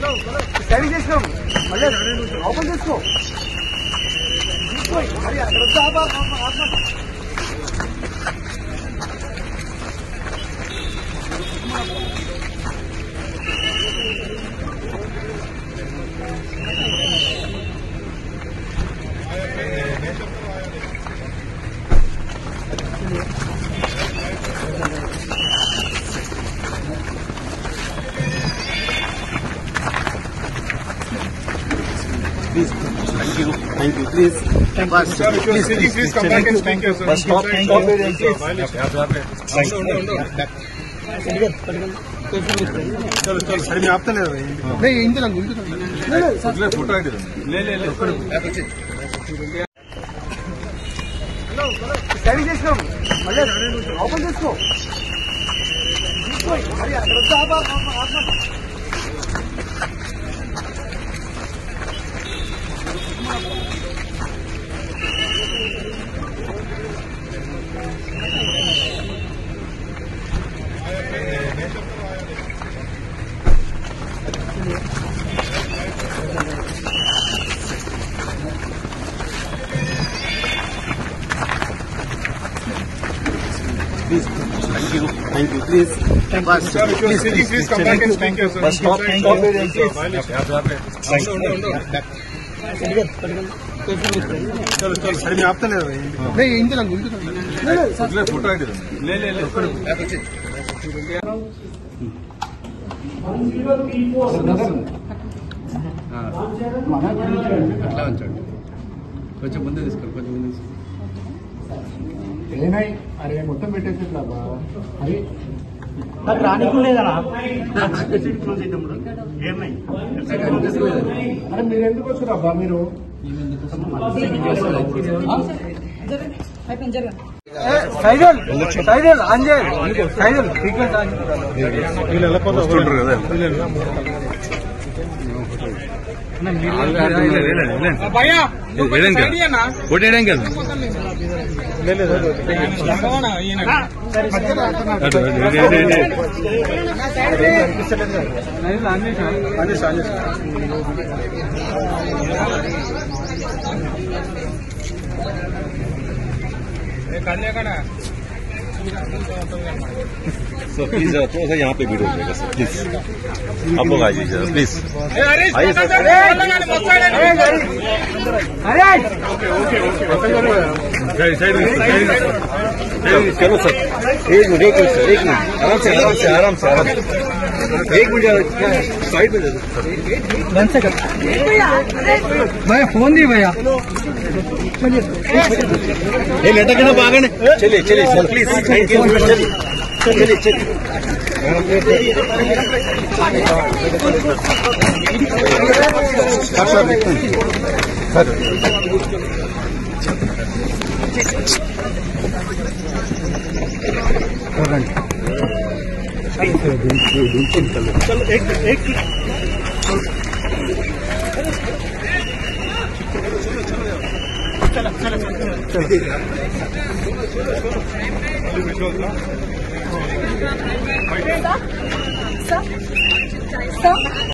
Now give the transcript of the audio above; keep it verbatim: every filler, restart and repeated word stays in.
Study చేసినాం మళ్ళీ open చేసుకో మరి అక్కడ Please, thank you, thank you. Please, Bus, sir, if you are sitting, please come back and thank you, sir. Bus stop, Thank stop. you. Please. Thank you. No, no, no. चलो चलो sir मैं आपता ले रहा हूँ नहीं इंदे लग इंदे लग ले फोटो आइडिया ले ले ले हेलो స్టడీ చేసినాం మళ్ళీ ఓపెన్ చేసుకో మరి అక్కడ Please, thank you, thank you. Please, Bus, sir, if you are sitting, please come back and thank you, sir. Bus stop, Thank stop. you. Thank No, no, no. चलो चलो sir मैं आपता ले रहा हूँ नहीं इंदे लग इंदे लग ले फोटो आइडिया ले ले ले అట్లా ఉంచండి కొంచెం ముందే తీసుకోండి కొంచెం ముందే తీసుకోండి ఏనాయి అరే మొత్తం పెట్టేసి అరే నాకు రానికి లేదనా అరే మీరు ఎందుకు వచ్చారబ్బా మీరు సైరల్ సైరల్ అంజయ్ సైరల్ ఫ్రీక్వెంట్ వీళ్ళు వెళ్ళకపోతే వస్తుంటారు కదా ఫోటో వేయడానికి కదా So please, uh, थोड़ा सा यहाँ पे वीडियो हो जाएगा सर, प्लीज आप लोग आइए सर, प्लीज आइए सर। चलो सर, एक मिनट एक मिनट सर, एक मिनट आराम से आराम से आराम से आराम से एक मिनट साइड में दे भैया फोन दी भैया ये लटक ना बागन चलिए चलिए सर प्लीज थैंक यू चलिए चलिए चलो एक एक चलो चलो चलो